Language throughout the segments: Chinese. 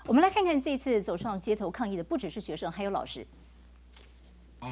我们来看看这次走上街头抗议的不只是学生，还有老师。 好，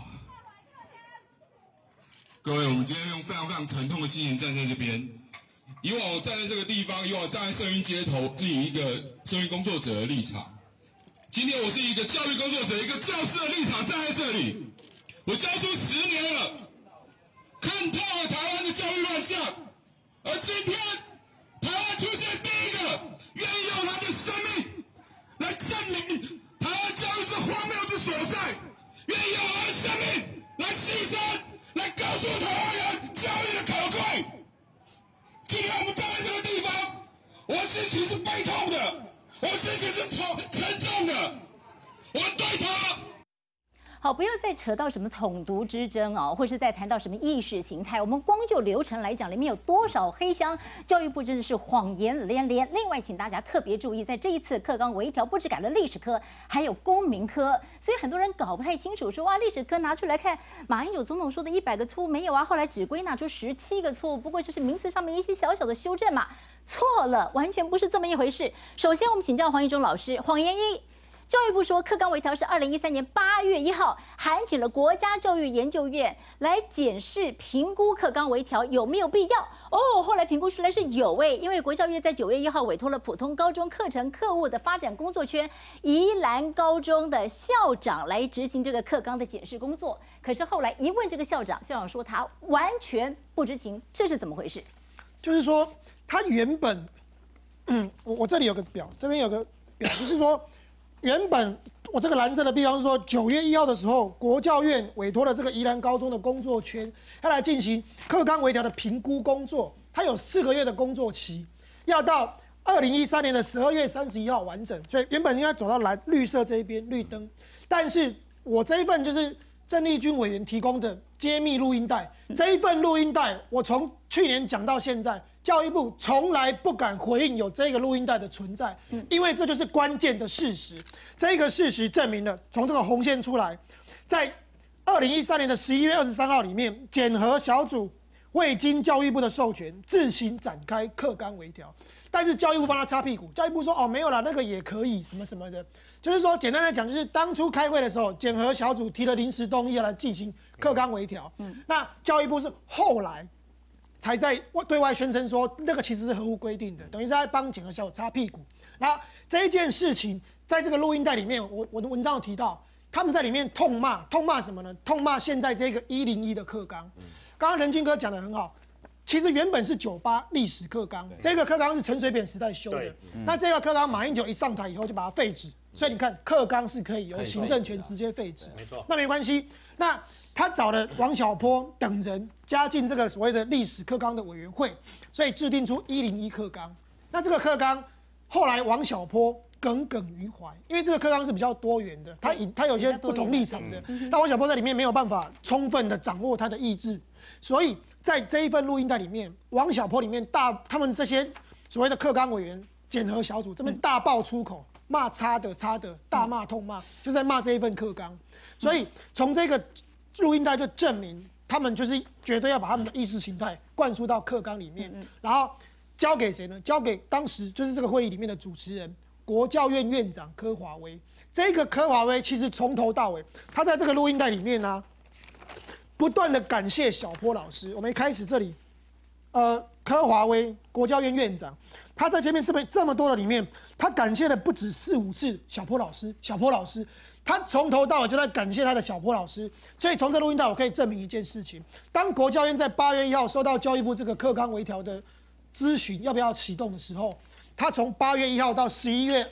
各位，我们今天用非常沉痛的心情站在这边。以往我站在这个地方，以往站在社运街头，是以一个社运工作者的立场。今天我是一个教育工作者，一个教师的立场站在这里。我教书10年了，看透了台湾的教育乱象，而今天台湾出现第一个愿意用他的生命来证明台湾教育之荒谬之所在，愿意用他的生命来牺牲，来告诉台湾人教育的可贵。今天我们站在这个地方，我心情是悲痛的，我心情是沉重的，我对他。 好，不要再扯到什么统独之争哦，或是再谈到什么意识形态。我们光就流程来讲，里面有多少黑箱？教育部真的是谎言连连。另外，请大家特别注意，在这一次课纲微调，不止改了历史科，还有公民科，所以很多人搞不太清楚，说哇，历史科拿出来看，马英九总统说的100个错误没有啊，后来只归纳出17个错误，不过就是名词上面一些小小的修正嘛，错了，完全不是这么一回事。首先，我们请教黄义中老师，谎言一。教育部说，课纲微调是2013年8月1号函请了国家教育研究院来检视评估课纲微调有没有必要。哦，后来评估出来是有因为国教院在9月1号委托了普通高中课程课务的发展工作圈宜兰高中的校长来执行这个课纲的检视工作。可是后来一问这个校长，校长说他完全不知情，这是怎么回事？ 就是说他原本，我这里有个表，这边有个表，就是说。原本我这个蓝色的地方是说，9月1号的时候，国教院委托了这个宜兰高中的工作圈，要来进行课纲微调的评估工作。它有4个月的工作期，要到2013年的12月31号完整。所以原本应该走到绿色这一边，绿灯。但是我这一份就是郑丽君委员提供的揭秘录音带，这一份录音带我从去年讲到现在。教育部从来不敢回应有这个录音带的存在，因为这就是关键的事实。这个事实证明了，从这个红线出来，在2013年的11月23号里面，检核小组未经教育部的授权，自行展开课纲微调，但是教育部帮他擦屁股，教育部说哦没有啦，那个也可以什么什么的，就是说简单来讲，就是当初开会的时候，检核小组提了临时动议要来进行课纲微调，那教育部是后来。才在对外宣称说那个其实是合乎规定的，等于是在帮检核小组擦屁股。然后这一件事情，在这个录音带里面，我的文章有提到，他们在里面痛骂什么呢？痛骂现在这个101的课纲。刚刚仁君哥讲得很好，其实原本是98历史课纲，这个课纲是陈水扁时代修的。那这个课纲马英九一上台以后就把它废止，所以你看课纲是可以由行政权直接废止。没错，那没关系。那他找了王小波等人加进这个所谓的历史课纲的委员会，所以制定出101课纲。那这个课纲后来王小波耿耿于怀，因为这个课纲是比较多元的，他有些不同立场的。那王小波在里面没有办法充分的掌握他的意志，所以在这一份录音带里面，王小波里面他们这些所谓的课纲委员检核小组这边大爆粗口，骂差的，大骂痛骂，就在骂这一份课纲。所以从这个录音带就证明，他们就是绝对要把他们的意识形态灌输到课纲里面，然后交给谁呢？交给当时就是这个会议里面的主持人，国教院院长柯华威。这个柯华威其实从头到尾，他在这个录音带里面呢，不断的感谢小波老师。我们一开始这里，柯华威国教院院长，他在前面这么多的里面，他感谢的不止4、5次小波老师。他从头到尾就在感谢他的小波老师，所以从这录音带我可以证明一件事情：当国教院在8月1号收到教育部这个课纲微调的咨询要不要启动的时候，他从8月1号到9月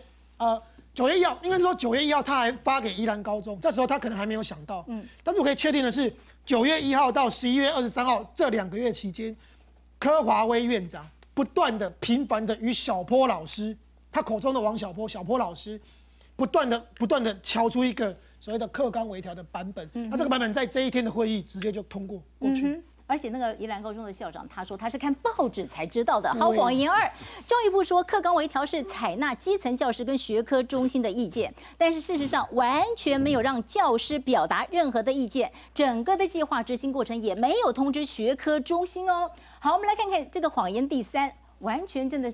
1号，应该是说9月1号他还发给宜兰高中，这时候他可能还没有想到，但是我可以确定的是，9月1号到11月23号这2个月期间，柯华威院长不断的频繁的与小波老师，他口中的王小波老师。不断的敲出一个所谓的课纲微调的版本，那这个版本在这一天的会议直接就通过去。 而且那个宜兰高中的校长他说他是看报纸才知道的。好，谎言2，教育部说课纲微调是采纳基层教师跟学科中心的意见，但是事实上完全没有让教师表达任何的意见，整个的计划执行过程也没有通知学科中心哦。好，我们来看看这个谎言第3，完全真的是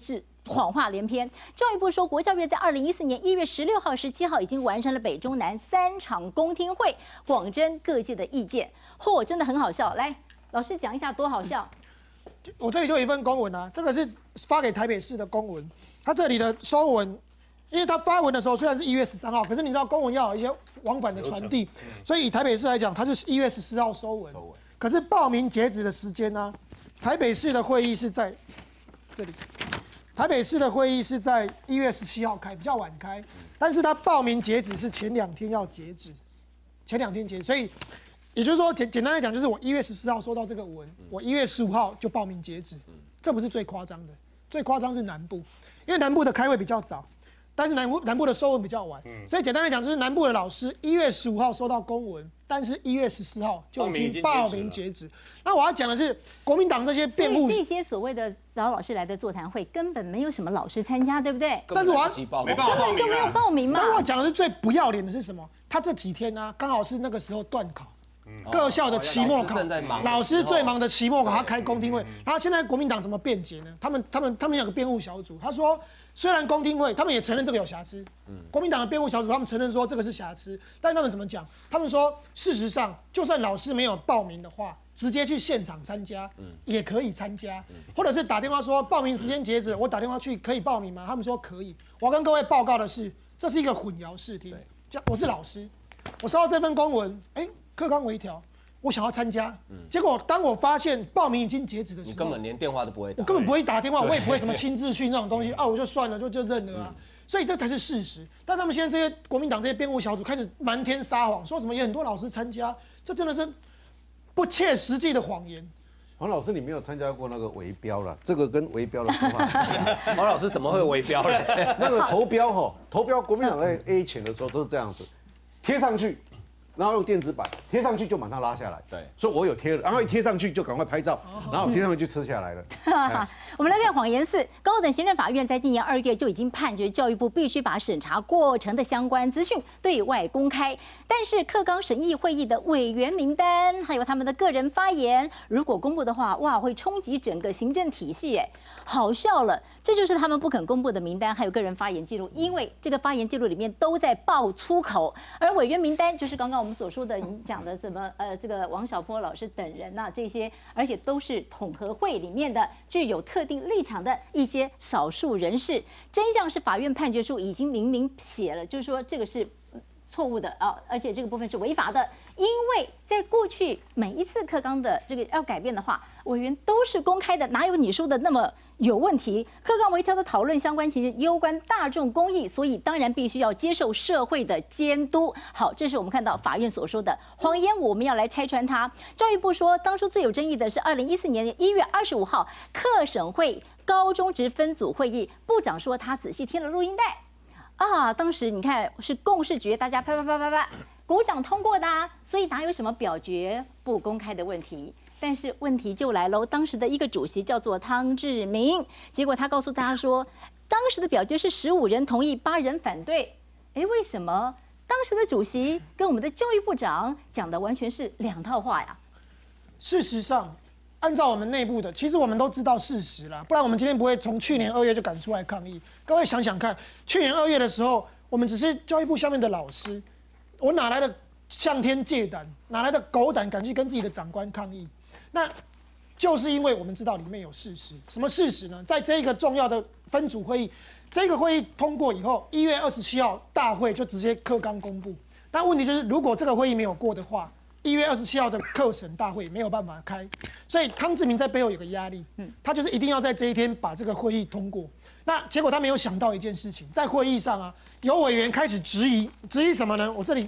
谎话连篇。教育部说，国教院在2014年1月16号、17号已经完成了北中南3场公听会，广征各界的意见。真的很好笑，来，老师讲一下多好笑。 我这里就有一份公文啊，这个是发给台北市的公文，它这里的收文。因为他发文的时候虽然是1月13号，可是你知道公文要有一些往返的传递，所以以台北市来讲，它是1月14号收文。可是报名截止的时间呢？台北市的会议是在这里，台北市的会议是在1月17号开，比较晚开，但是他报名截止是前2天要截止，前2天截止，所以也就是说简单来讲，就是我1月14号收到这个文，我1月15号就报名截止，这不是最夸张的，最夸张是南部，因为南部的开会比较早。但是南部的收文比较晚，所以简单来讲，就是南部的老师1月15号收到公文，但是1月14号就已经报名截止。那我要讲的是，国民党这些辩护， 这些所谓的找老师来的座谈会，根本没有什么老师参加，对不对？ 但是我没办法报名， 就没有报名嘛。 但我讲的是最不要脸的是什么？他这几天呢，刚好是那个时候段考。各校的期末考，老师最忙的期末考，他开公听会。然后现在国民党怎么辩解呢？他们有个辩护小组，他说虽然公听会，他们也承认这个有瑕疵。国民党的辩护小组他们承认说这个是瑕疵，但他们怎么讲？他们说事实上，就算老师没有报名的话，直接去现场参加也可以参加，或者是打电话说报名时间截止，我打电话去可以报名吗？他们说可以。我要跟各位报告的是，这是一个混淆视听。我是老师，我收到这份公文，课纲微调，我想要参加，结果当我发现报名已经截止的时候， 你根本连电话都不会打， 我根本不会打电话，我也不会什么亲自去那种东西啊，我就算了，就认了啊。所以这才是事实。但他们现在这些国民党这些辩护小组开始瞒天撒谎，说什么有很多老师参加，这真的是不切实际的谎言。 黄老师，你没有参加过那个围标了，这个跟围标的说法。 黄老师怎么会围标呢？ 那个投标，国民党在 A 钱的时候都是这样子，贴上去。然后用电子版贴上去就马上拉下来，对，所以我有贴了，然后一贴上去就赶快拍照，然后贴上去就吃下来了。 我们来看谎言4，高等行政法院在今年2月就已经判决教育部必须把审查过程的相关资讯对外公开，但是课纲审议会议的委员名单还有他们的个人发言，如果公布的话，哇，会冲击整个行政体系，好笑了，这就是他们不肯公布的名单还有个人发言记录，因为这个发言记录里面都在爆粗口，而委员名单就是刚刚我们所说的你讲的怎么这个王小波老师等人呐、这些，而且都是统合会里面的具有特定立场的一些少数人士。真相是法院判决书已经明明写了，就是说这个是错误的啊，而且这个部分是违法的。因为在过去每一次课纲的这个要改变的话，委员都是公开的，哪有你说的那么有问题？课纲微调的讨论相关其实攸关大众公益，所以当然必须要接受社会的监督。好，这是我们看到法院所说的谎言，我们要来拆穿它。教育部说，当初最有争议的是2014年1月25号课审会高中职分组会议，部长说他仔细听了录音带。当时你看是共识决，大家啪，鼓掌通过的所以哪有什么表决不公开的问题？但是问题就来喽，当时的一个主席叫做汤志明，结果他告诉大家说，当时的表决是15人同意，8人反对。为什么当时的主席跟我们的教育部长讲的完全是2套话呀？ 事实上，按照我们内部的，其实我们都知道事实了，不然我们今天不会从去年2月就赶出来抗议。各位想想看，去年2月的时候，我们只是教育部下面的老师，我哪来的向天借胆，哪来的狗胆敢去跟自己的长官抗议？那就是因为我们知道里面有事实。什么事实呢？在这个重要的分组会议，这个会议通过以后，1月27号大会就直接课纲公布。但问题就是，如果这个会议没有过的话，1月27号的课审大会没有办法开，所以汤志明在背后有个压力，他就是一定要在这一天把这个会议通过。那结果他没有想到一件事情，在会议上啊，有委员开始质疑什么呢？我这里，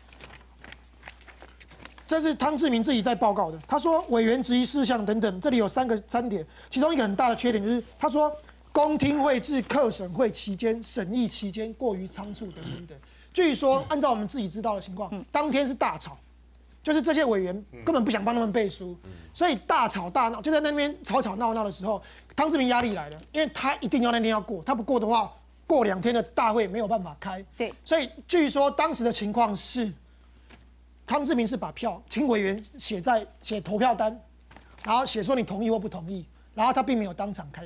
这是汤志明自己在报告的，他说委员质疑事项等等，这里有3点，其中一个很大的缺点就是他说公听会至课审会期间、审议期间过于仓促等等。据说按照我们自己知道的情况，当天是大吵。就是这些委员根本不想帮他们背书，所以大吵大闹，就在那边吵闹的时候，汤志明压力来了，因为他一定要那天要过，他不过的话，过2天的大会没有办法开。 对， 所以据说当时的情况是，汤志明是把票请委员写投票单，然后写说你同意或不同意，然后他并没有当场开票，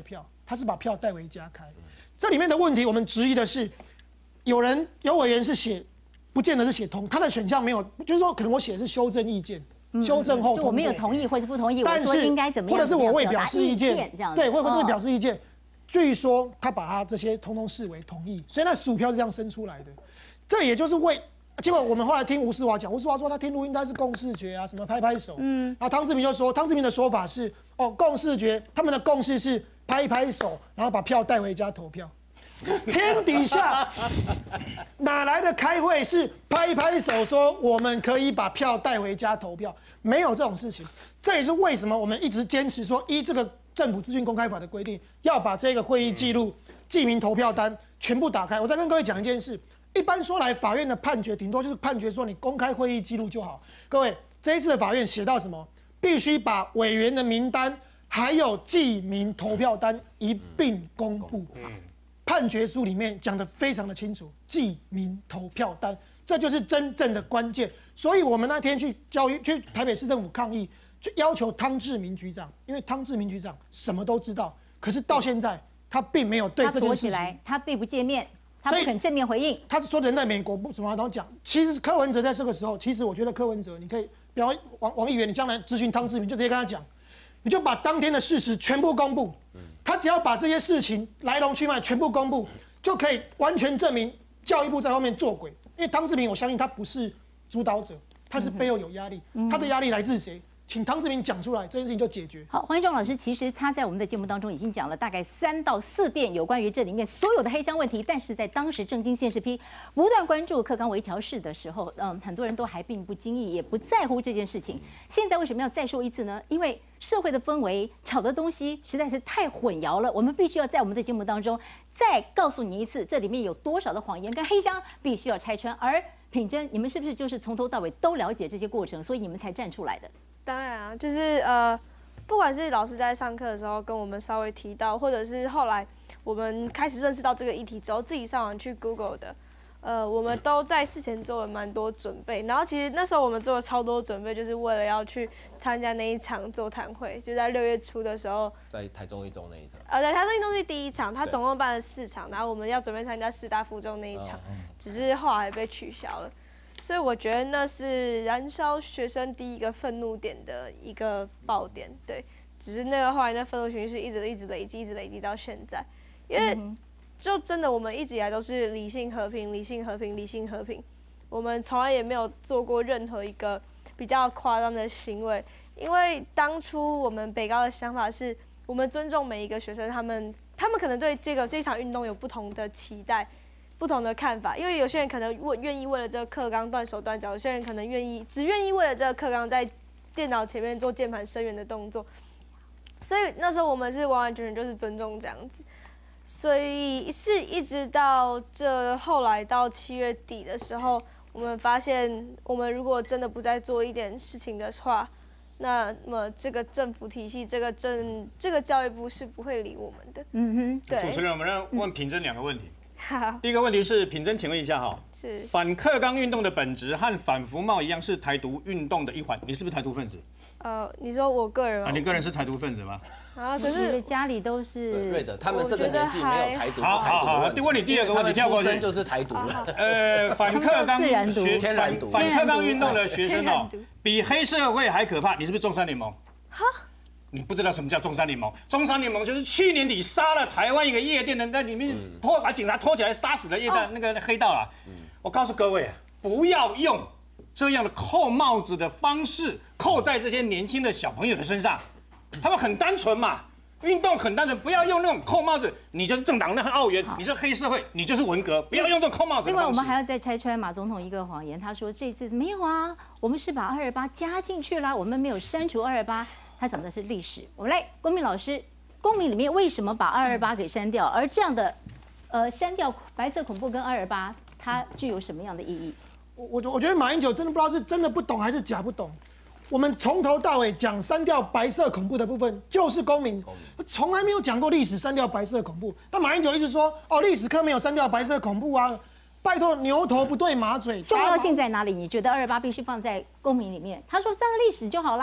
他是把票带回家开。这里面的问题，我们质疑的是，有委员是写，不见得是写同，他的选项没有，就是说可能我写的是修正意见。修正后通过， 我没有同意或是不同意， 但是我说应该怎么样， 或者是我未表示意见， 这样对，或者是表示意见。据说他把他这些通通视为同意，所以那15票是这样生出来的。这也就是结果我们后来听吴思华讲，吴思华说他听录音带是共识决啊，什么拍拍手，然后汤志明就说，汤志明的说法是，共识决，他们的共识是拍拍手，然后把票带回家投票。天底下哪来的开会是拍拍手说我们可以把票带回家投票？没有这种事情。这也是为什么我们一直坚持说，依这个政府资讯公开法的规定，要把这个会议记录、记名投票单全部打开。我再跟各位讲一件事，一般说来，法院的判决顶多就是判决说你公开会议记录就好。各位，这一次的法院写到什么？必须把委员的名单还有记名投票单一并公布。判决书里面讲得非常的清楚，记名投票单，这就是真正的关键。所以我们那天去台北市政府抗议，就要求汤志明局长，因为汤志明局长什么都知道，可是到现在他并没有对这件事情， 他躲起来，他并不见面，他不肯正面回应。 他说人在美国不什么，然后讲，其实柯文哲在这个时候，其实我觉得柯文哲，你可以，比方王议员，你将来咨询汤志明，就直接跟他讲，你就把当天的事实全部公布。他只要把这些事情来龙去脉全部公布，就可以完全证明教育部在后面做鬼。因为汤志明，我相信他不是主导者，他是背后有压力。他的压力来自谁？请汤志明讲出来，这件事情就解决。 好，黄义中老师，其实他在我们的节目当中已经讲了大概3到4遍有关于这里面所有的黑箱问题，但是在当时政经县市批不断关注课纲微调式的时候，很多人都还并不经意，也不在乎这件事情。现在为什么要再说一次呢？因为社会的氛围、炒的东西实在是太混淆了，我们必须要在我们的节目当中再告诉你一次，这里面有多少的谎言跟黑箱必须要拆穿。而品珍，你们是不是就是从头到尾都了解这些过程，所以你们才站出来的？ 当然啊，就是不管是老师在上课的时候跟我们稍微提到，或者是后来我们开始认识到这个议题之后，自己上网去 Google 的，我们都在事前做了蛮多准备。然后其实那时候我们做了超多准备，就是为了要去参加那一场座谈会，就在6月初的时候， 在台中一中那一场。 对，台中一中是第一场，他总共办了4场，然后我们要准备参加师大附中那一场，只是后来被取消了。所以我觉得那是燃烧学生第一个愤怒点的一个爆点，对。只是那个后来那愤怒情绪是一直累积到现在，因为就真的我们一直以来都是理性和平，我们从来也没有做过任何一个比较夸张的行为，因为当初我们北高的想法是，我们尊重每一个学生，他们可能对这场运动有不同的期待。不同的看法，因为有些人可能愿意为了这个课纲断手断脚，有些人可能只愿意为了这个课纲在电脑前面做键盘声援的动作，所以那时候我们是完完全全就是尊重这样子，所以是一直到后来到7月底的时候，我们发现我们如果真的不再做一点事情的话，那么这个政府体系，这个教育部是不会理我们的。对。 主持人，我们要问品珍2个问题。第一个问题是，品珍，请问一下哈， 是反课纲运动的本质和反服贸一样，是台独运动的一环。你是不是台独分子？ 你说我个人吗？ 你个人是台独分子吗？ 可是家里都是对的，他们这个年纪没有台独。 好，问你第2个问题，跳过去就是台独了。 反课纲运动的学生哦，比黑社会还可怕。你是不是中山联盟？哈？你不知道什么叫中山联盟？中山联盟就是去年底杀了台湾一个夜店的，在里面把警察拖起来杀死的夜店那个黑道啦。我告诉各位啊，不要用这样的扣帽子的方式扣在这些年轻的小朋友的身上，他们很单纯嘛，运动很单纯，不要用那种扣帽子，你就是政党那澳元，你是黑社会，你就是文革，不要用这种扣帽子的方式。 另外，我们还要再拆穿马总统一个谎言，他说这次没有啊，我们是把228加进去了，我们没有删除228。他讲的是历史。我们来，公民老师，公民里面为什么把228给删掉？而这样的，删掉白色恐怖跟228，它具有什么样的意义？ 我觉得马英九真的不知道是真的不懂还是假不懂。我们从头到尾讲删掉白色恐怖的部分，就是公民，从来没有讲过历史删掉白色恐怖。那马英九一直说，历史课没有删掉白色恐怖啊。拜托，牛头不对马嘴。 重要性在哪里？你觉得228必须放在公民里面？他说删了历史就好啦。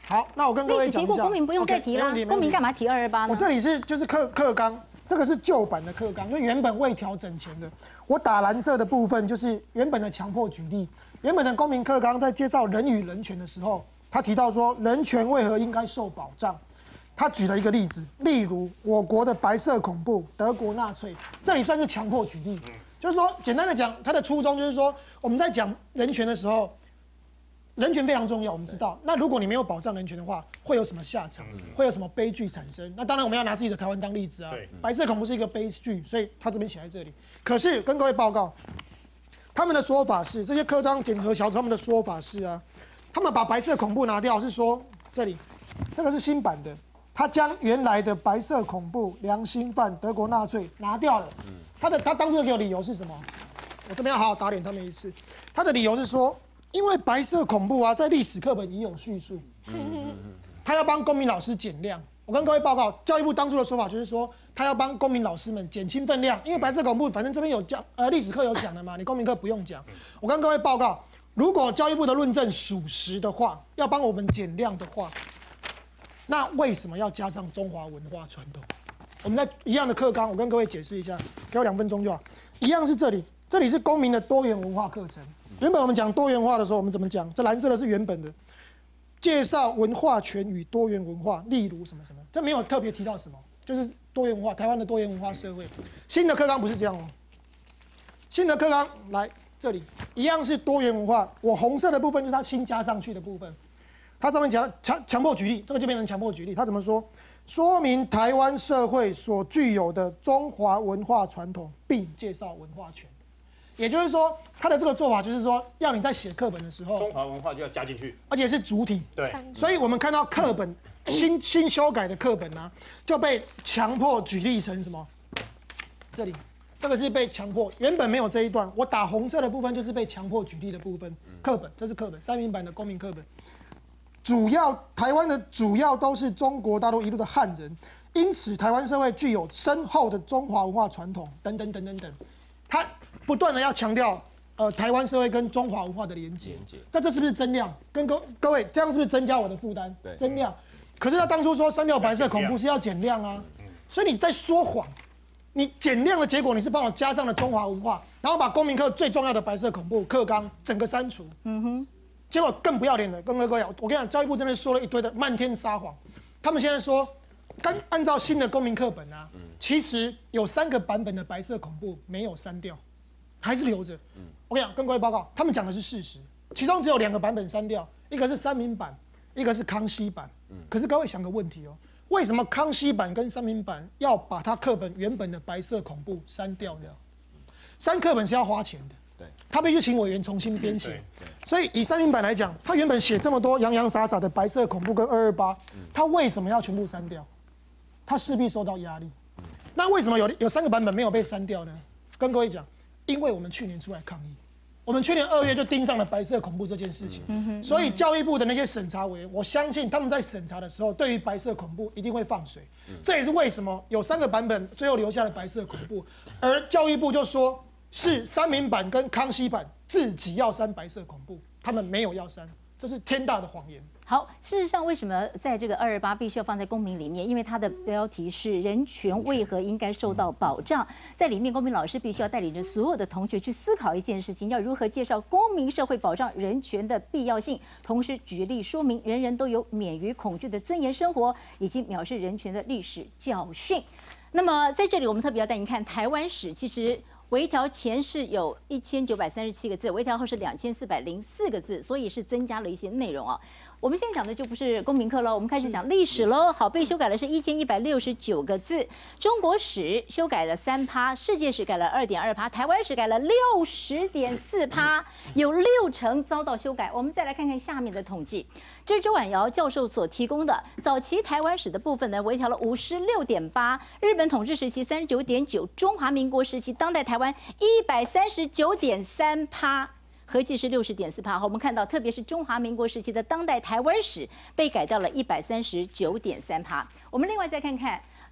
好，那我跟各位讲一下。 公民不用再提了，公民干嘛提228呢？ 我这里就是课纲，这个是旧版的课纲，因为原本未调整前的。我打蓝色的部分就是原本的强迫举例。原本的公民课纲在介绍人与人权的时候，他提到说人权为何应该受保障。他举了一个例子，例如我国的白色恐怖、德国纳粹，这里算是强迫举例。就是说，简单的讲，他的初衷就是说，我们在讲人权的时候，人权非常重要，我们知道。那如果你没有保障人权的话，会有什么下场？会有什么悲剧产生？那当然我们要拿自己的台湾当例子啊。白色恐怖是一个悲剧，所以他这边写在这里。可是跟各位报告，他们的说法是，这些科章检核小组他们的说法是啊，他们把白色恐怖拿掉，是说这里，这个是新版的。他将原来的白色恐怖、良心犯、德国纳粹拿掉了。他当初给我理由是什么？我这边要好好打脸他们一次。他的理由是说，因为白色恐怖啊，在历史课本已有叙述，他要帮公民老师减量。我跟各位报告，教育部当初的说法就是说，他要帮公民老师们减轻分量，因为白色恐怖反正这边有讲，历史课有讲的嘛，你公民课不用讲。我跟各位报告，如果教育部的论证属实的话，要帮我们减量的话。那为什么要加上中华文化传统？我们在一样的课纲，我跟各位解释一下，给我2分钟就好。一样是这里，这里是公民的多元文化课程。原本我们讲多元化的时候，我们怎么讲？这蓝色的是原本的，介绍文化权与多元文化，例如什么什么，这没有特别提到什么，就是多元文化，台湾的多元文化社会。新的课纲不是这样哦，新的课纲来这里一样是多元文化，我红色的部分就是它新加上去的部分。它上面讲强迫举例，这个就变成强迫举例。他怎么说？说明台湾社会所具有的中华文化传统，并介绍文化权。也就是说，他的这个做法就是说，要你在写课本的时候， 中华文化就要加进去， 而且是主体。 对， 所以我们看到课本新修改的课本啊，就被强迫举例成什么？这里。这个是被强迫，原本没有这一段，我打红色的部分就是被强迫举例的部分。课本，这是课本，3民版的公民课本。台湾的主要都是中国大陆一路的汉人，因此台湾社会具有深厚的中华文化传统，等等等等等。他不断的要强调，台湾社会跟中华文化的连结。那这是不是增量？跟各位这样是不是增加我的负担？增量。可是他当初说删掉白色恐怖是要减量啊，所以你在说谎。你减量的结果，你是帮我加上了中华文化，然后把公民课最重要的白色恐怖课纲整个删除。结果更不要脸的，跟各位，我跟你讲，教育部真的说了一堆的漫天撒谎。他们现在说，按照新的公民课本啊，其实有3个版本的白色恐怖没有删掉，还是留着。我跟你讲，跟各位报告，他们讲的是事实，其中只有2个版本删掉，一个是3民版，一个是康熙版。可是各位想个问题哦，为什么康熙版跟3民版要把它课本原本的白色恐怖删掉呢？删课本是要花钱的。他必须请委员重新编写，所以以3民版来讲，他原本写这么多洋洋洒洒的白色恐怖跟228，他为什么要全部删掉？他势必受到压力。那为什么有3个版本没有被删掉呢？跟各位讲，因为我们去年出来抗议，我们去年2月就盯上了白色恐怖这件事情，所以教育部的那些审查委员，我相信他们在审查的时候，对于白色恐怖一定会放水。这也是为什么有3个版本最后留下了白色恐怖，而教育部就说。是3民版跟康熙版自己要删白色恐怖，他们没有要删，这是天大的谎言。 好，事实上，为什么在这个228必须要放在公民里面？因为它的标题是“人权为何应该受到保障”。在里面，公民老师必须要带领着所有的同学去思考一件事情：要如何介绍公民社会保障人权的必要性，同时举例说明人人都有免于恐惧的尊严生活，以及藐视人权的历史教训。那么，在这里，我们特别要带您看台湾史，其实。微调前是有1937个字，微调后是2404个字，所以是增加了一些内容啊。我们现在讲的就不是公民课了，我们开始讲历史喽。好，被修改的是1169个字，中国史修改了3%，世界史改了2.2%，台湾史改了60.4%，有60%遭到修改。我们再来看看下面的统计，这是周婉瑶教授所提供的早期台湾史的部分呢，微调了56.8%，日本统治时期39.9%，中华民国时期当代台湾139.3%。合计是60.4%。我们看到，特别是中华民国时期的当代台湾史被改掉了139.3%。我们另外再看看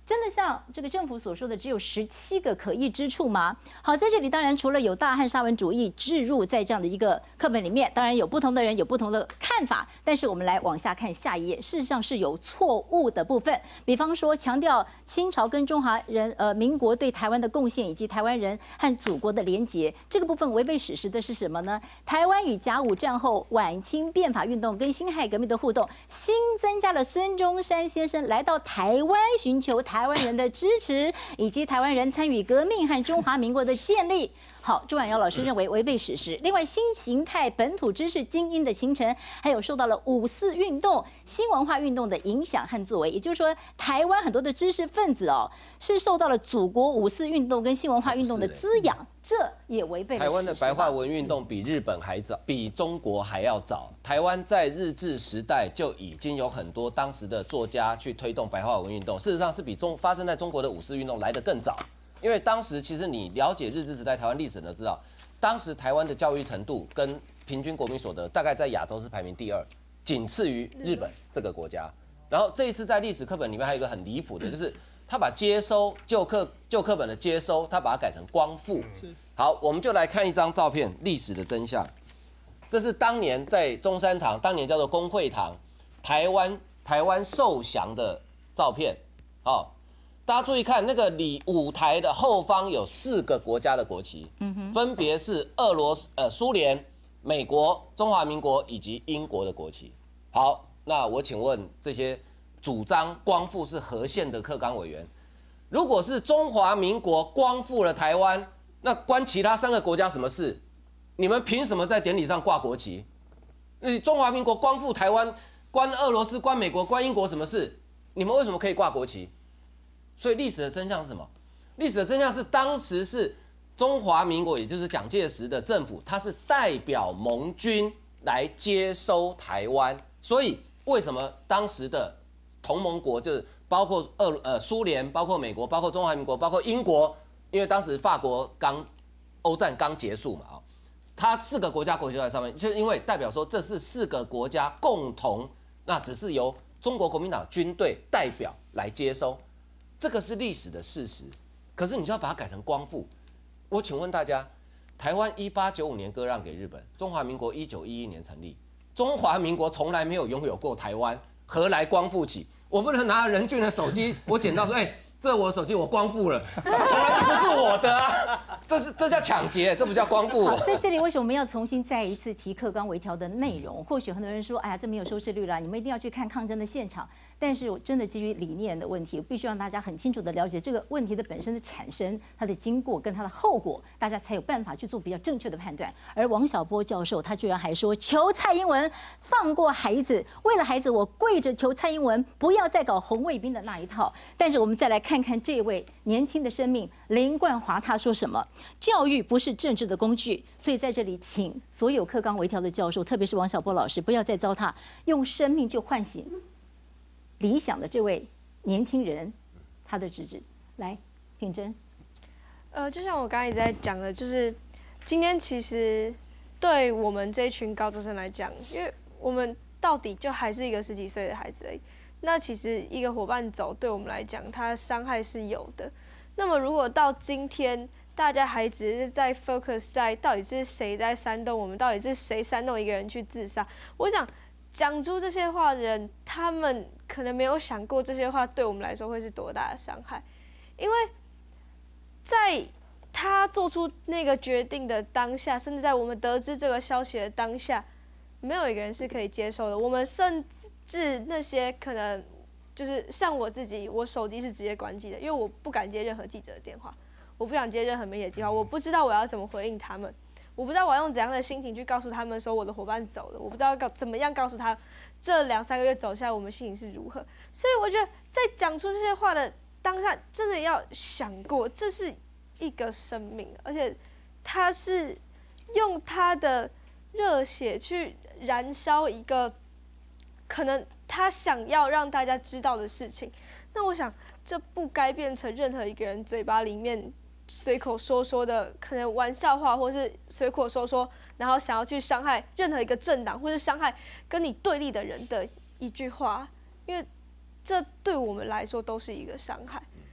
真的像这个政府所说的，只有17个可议之处吗？好，在这里当然除了有大汉沙文主义置入在这样的一个课本里面，当然有不同的人有不同的看法。但是我们来往下看下一页，事实上是有错误的部分。比方说，强调清朝跟中华民国对台湾的贡献，以及台湾人和祖国的连结，这个部分违背史实的是什么呢？台湾与甲午战后晚清变法运动跟辛亥革命的互动，新增加了孙中山先生来到台湾寻求台湾人的支持，以及台湾人参与革命和中华民国的建立。好，周婉窈老师认为违背史实。另外，新形态本土知识精英的形成，还有受到了5·4运动、新文化运动的影响和作为。也就是说，台湾很多的知识分子是受到了祖国5·4运动跟新文化运动的滋养，这也违背了史实。 台湾的白话文运动比日本还早，比中国还要早。台湾在日治时代就已经有很多当时的作家去推动白话文运动，事实上是比发生在中国的5·4运动来得更早。因为当时其实你了解日治时代台湾历史，都知道，当时台湾的教育程度跟平均国民所得大概在亚洲是排名第2，仅次于日本这个国家。然后这一次在历史课本里面还有一个很离谱的，就是他把接收旧课本的接收，他把它改成光复。好，我们就来看一张照片，历史的真相。这是当年在中山堂，当年叫做公会堂，台湾受降的照片。好。大家注意看，那个舞台的后方有4个国家的国旗，分别是苏联、美国、中华民国以及英国的国旗。好，那我请问这些主张光复是何县的课纲委员，如果是中华民国光复了台湾，那关其他3个国家什么事？你们凭什么在典礼上挂国旗？那中华民国光复台湾，关俄罗斯、关美国、关英国什么事？你们为什么可以挂国旗？所以历史的真相是什么？历史的真相是，当时是中华民国，也就是蒋介石的政府，它是代表盟军来接收台湾。所以为什么当时的同盟国，就是包括苏联、包括美国、包括中华民国、包括英国，因为当时法国欧战刚结束嘛，它4个国家国旗在上面，就是因为代表说这是4个国家共同，那只是由中国国民党军队代表来接收。这个是历史的事实，可是你就要把它改成光复。我请问大家，台湾1895年割让给日本，中华民国1911年成立，中华民国从来没有拥有过台湾，何来光复起？我不能拿任俊的手机，我捡到说，这我的手机我光复了，从来就不是我的啊，这叫抢劫，这不叫光复。 好，在这里为什么我们要重新再一次提课纲微调的内容？或许很多人说，哎呀，这没有收视率啦，你们一定要去看抗争的现场。但是我真的基于理念的问题，我必须让大家很清楚的了解这个问题的本身的产生、它的经过跟它的后果，大家才有办法去做比较正确的判断。而王小波教授他居然还说，求蔡英文放过孩子，为了孩子我跪着求蔡英文不要再搞红卫兵的那一套。但是我们再来看看这位年轻的生命林冠华他说什么：教育不是政治的工具。所以在这里，请所有课纲微调的教授，特别是王小波老师，不要再糟蹋用生命就唤醒理想的这位年轻人，他的直指。来，品珍。 就像我刚刚也在讲的，就是今天其实对我们这一群高中生来讲，因为我们到底就还是一个10几岁的孩子而已。那其实一个伙伴走，对我们来讲，它伤害是有的。那么如果到今天，大家还只是在 focus 在到底是谁在煽动我们，到底是谁煽动一个人去自杀，我想讲出这些话的人，他们可能没有想过这些话对我们来说会是多大的伤害，因为在他做出那个决定的当下，甚至在我们得知这个消息的当下，没有一个人是可以接受的。我们甚至那些可能就是像我自己，我手机是直接关机的，因为我不敢接任何记者的电话，我不想接任何媒体的电话，我不知道我要怎么回应他们。我不知道我要用怎样的心情去告诉他们说我的伙伴走了，我不知道怎么样告诉他这2、3个月走下来我们心情是如何。所以我觉得在讲出这些话的当下，真的要想过，这是一个生命，而且他是用他的热血去燃烧一个可能他想要让大家知道的事情。那我想，这不该变成任何一个人嘴巴里面随口说的可能玩笑话，或是随口说，然后想要去伤害任何一个政党，或是伤害跟你对立的人的一句话，因为这对我们来说都是一个伤害。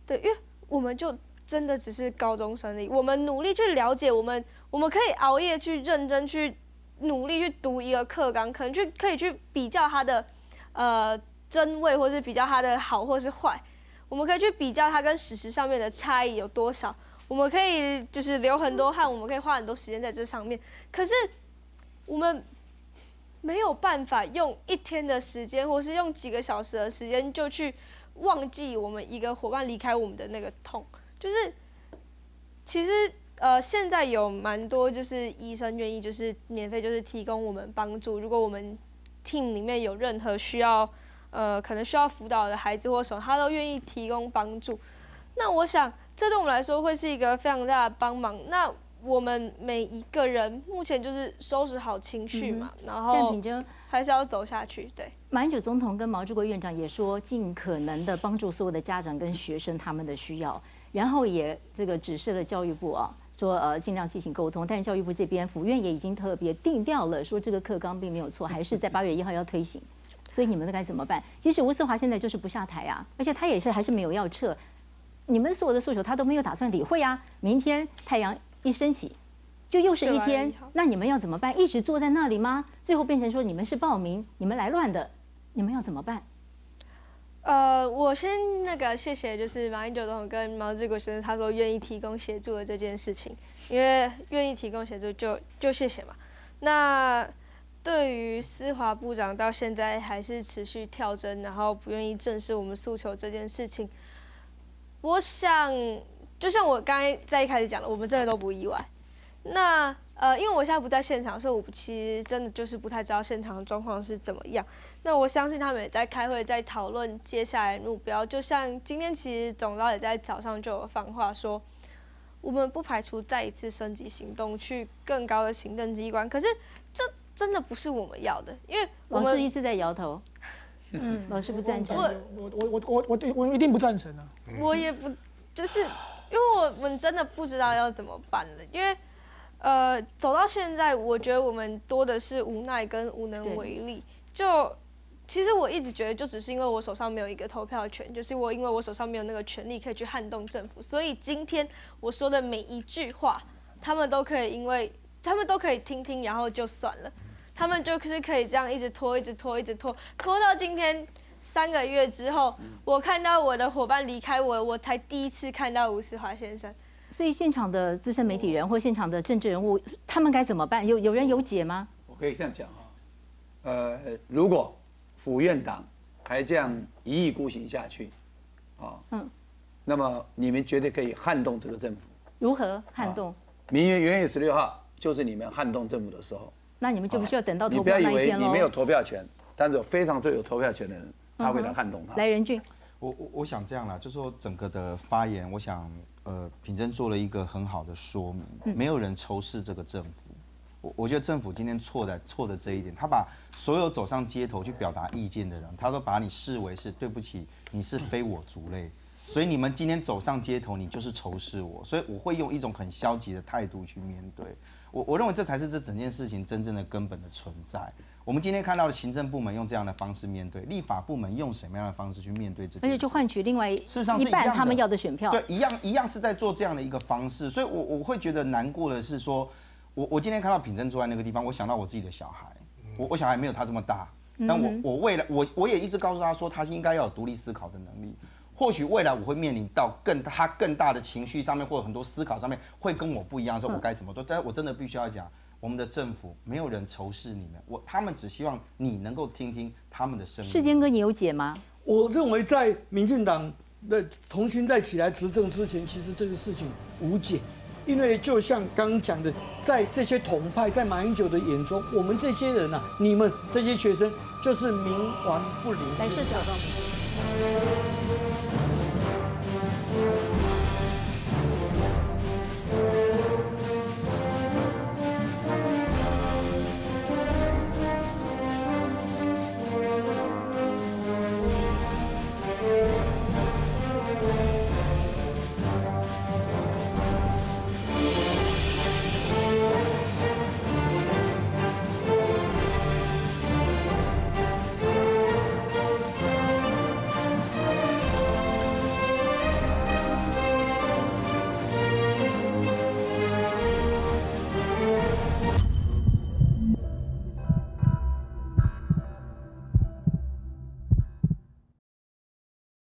对，因为我们就真的只是高中生而已，我们努力去了解，我们可以熬夜去认真去努力去读一个课纲，可能可以去比较它的真伪，或是比较它的好或是坏，我们可以去比较它跟史实上面的差异有多少，我们可以就是流很多汗，我们可以花很多时间在这上面，可是我们没有办法用1天的时间，或是用几个小时的时间就去忘记我们一个伙伴离开我们的那个痛。就是其实现在有蛮多就是医生愿意就是免费就是提供我们帮助，如果我们 team 里面有任何需要可能需要辅导的孩子或什么，他都愿意提供帮助。那我想这对我们来说会是一个非常大的帮忙。那我们每一个人目前就是收拾好情绪嘛，然后还是要走下去。对， 马英九总统跟毛治国院长也说，尽可能的帮助所有的家长跟学生他们的需要，然后也这个指示了教育部啊，说尽量进行沟通。但是教育部这边府院也已经特别定调了，说这个课纲并没有错，还是在8月1号要推行。所以你们该怎么办？即使吴思华现在就是不下台啊，而且他也是还是没有要撤，你们所有的诉求他都没有打算理会啊。明天太阳一升起，就又是一天，那你们要怎么办？一直坐在那里吗？最后变成说你们是暴民，你们来乱的，你们要怎么办？ 我先谢谢，就是马英九总统跟毛治国先生他说愿意提供协助的这件事情，因为愿意提供协助就谢谢嘛。那对于思华部长到现在还是持续跳针，然后不愿意正视我们诉求这件事情，我想就像我刚才在一开始讲的，我们真的都不意外。那因为我现在不在现场，所以我其实真的就是不太知道现场的状况是怎么样。那我相信他们也在开会，在讨论接下来目标。就像今天其实总召也在早上就有放话说，我们不排除再一次升级行动，去更高的行政机关。可是这真的不是我们要的，因为老师一直在摇头。老师不赞成。 我一定不赞成啊。 我也不，就是因为我们真的不知道要怎么办了，因为走到现在，我觉得我们多的是无奈跟无能为力。就其实我一直觉得，就只是因为我手上没有一个投票权，就是因为我手上没有那个权利可以去撼动政府，所以今天我说的每一句话，他们都可以听听，然后就算了。他们就是可以这样一直拖，一直拖，一直拖，拖到今天3个月之后，我看到我的伙伴离开我才第一次看到吴思华先生。 所以现场的资深媒体人或现场的政治人物，他们该怎么办？有人有解吗？ 我可以这样讲啊，如果府院党还这样1意孤行下去，那么你们绝对可以撼动这个政府。 如何撼动？ 明年元月16号就是你们撼动政府的时候。 那你们就不需要等到投票那一天咯。你不要以为你没有投票权，但是有非常最有投票权的人，他会来撼动他。 来，任俊， 我想这样啦，就是说整个的发言，我想品珍做了一个很好的说明，没有人仇视这个政府。我觉得政府今天错的这一点，他把所有走上街头去表达意见的人，他都把你视为是对不起，你是非我族类，所以你们今天走上街头，你就是仇视我，所以我会用一种很消极的态度去面对。我认为这才是这整件事情真正的根本的存在。我们今天看到的行政部门用这样的方式面对，立法部门用什么样的方式去面对这件事， 而且就换取另外事实上是一半他们要的选票， 对，一样是在做这样的一个方式。所以我会觉得难过的是说，我今天看到品珍坐在那个地方，我想到我自己的小孩，我小孩没有他这么大，但我也一直告诉他说，他应该要有独立思考的能力。或许未来我会面临到他更大的情绪上面，或者很多思考上面会跟我不一样的时候，我该怎么做？但是我真的必须要讲，我们的政府没有人仇视你们，他们只希望你能够听听他们的声音。 世坚哥，你有解吗？ 我认为在民进党的重新再起来执政之前，其实这个事情无解，因为就像刚刚讲的，在这些统派，在马英九的眼中，我们这些人啊，你们这些学生就是冥顽不灵。 来，社长。